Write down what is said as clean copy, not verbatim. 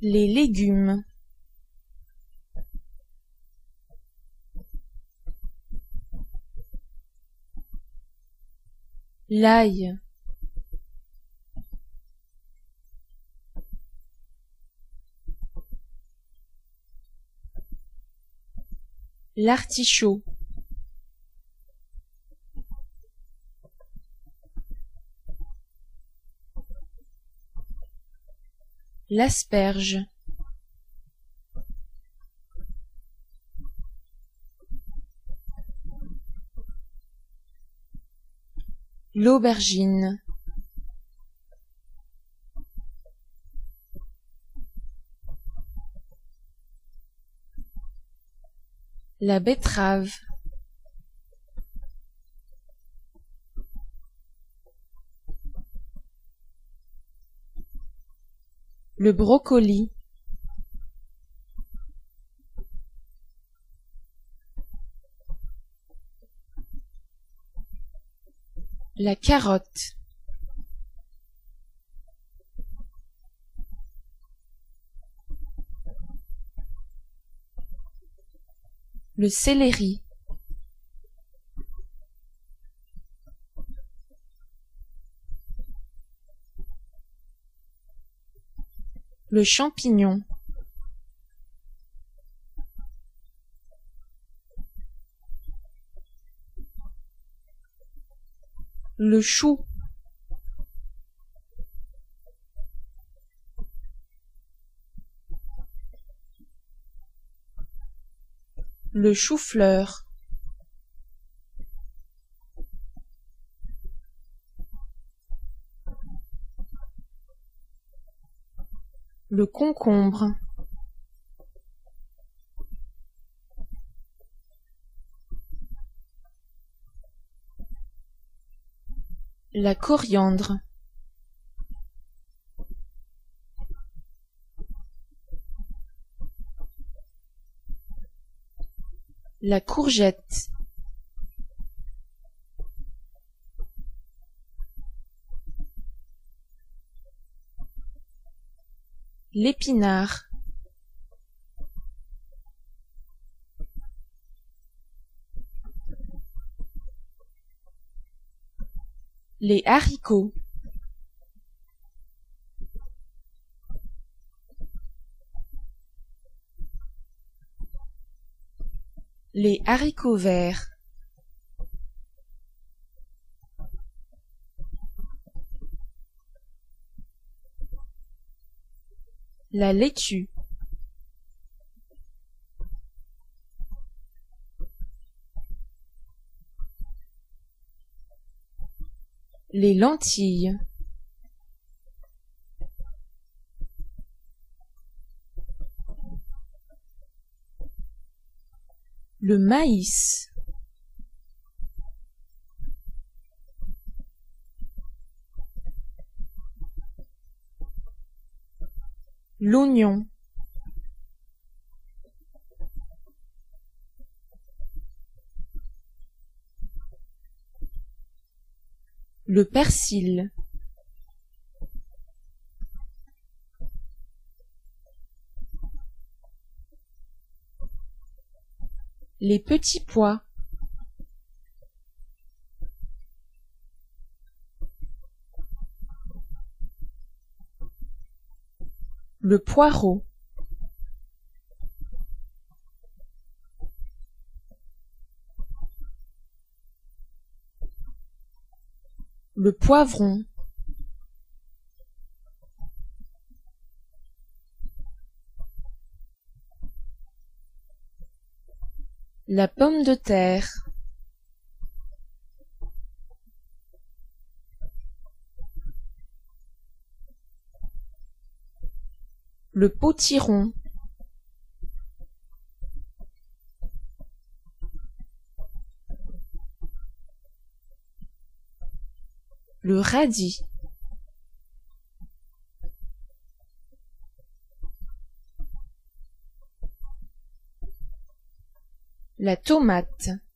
Les légumes. L'ail. L'artichaut. L'asperge. L'aubergine. La betterave. Le brocoli. La carotte. Le céleri. Le champignon. Le chou. Le chou-fleur. Le concombre. La coriandre. La courgette. L'épinard. Les haricots. Les haricots verts. La laitue. Les lentilles. Le maïs. L'oignon. Le persil. Les petits pois. Le poireau. Le poivron. La pomme de terre. Le potiron. Le radis. La tomate.